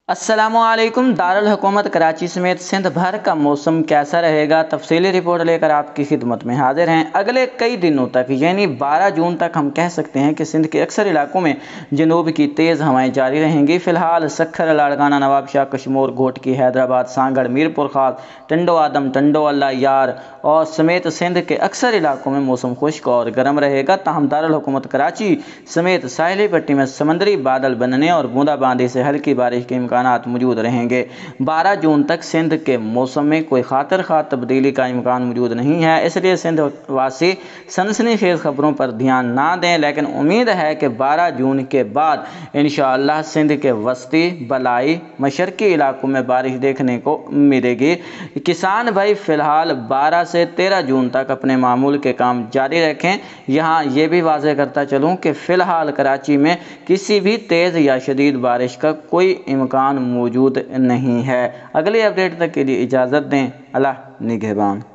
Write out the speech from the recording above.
अस्सलामुअलैकुम। दारुल हुकूमत कराची समेत सिंध भर का मौसम कैसा रहेगा, तफसीली रिपोर्ट लेकर आपकी खिदमत में हाजिर हैं। अगले कई दिनों तक यानी 12 जून तक हम कह सकते हैं कि सिंध के अक्सर इलाकों में जनूब की तेज़ हवाएं जारी रहेंगी। फ़िलहाल सखर, लाड़काना, नवाबशाह, कशमोर, घोटकी, हैदराबाद, सांगड़, मीरपुर खास, टंडो आदम, टंडो अल्लाह यार और समेत सिंध के अक्सर इलाकों में मौसम खुश्क और गर्म रहेगा। ताहम दारुल हुकूमत कराची समेत साहिली पट्टी में समंदरी बादल बनने और बूंदाबांदी से हल्की बारिश के इम्कानात मौजूद रहेंगे। 12 जून तक सिंध के मौसम में कोई खातिर खा तब्दीली का इम्कान मौजूद नहीं है, इसलिए सिंध वासी सनसनीखेज खबरों पर ध्यान ना दें। लेकिन उम्मीद है कि 12 जून के बाद इंशाअल्लाह सिंध के वस्ती, बलाई, मशरकी इलाकों में बारिश देखने को मिलेगी। किसान भाई फ़िलहाल 12 से 13 जून तक अपने मामूल के काम जारी रखें। यहाँ ये भी वाज़ेह करता चलूँ कि फ़िलहाल कराची में किसी भी तेज़ या शदीद बारिश का कोई इम्कान मौजूद नहीं है। अगली अपडेट तक के लिए इजाज़त दें। अल्लाह निगहबान।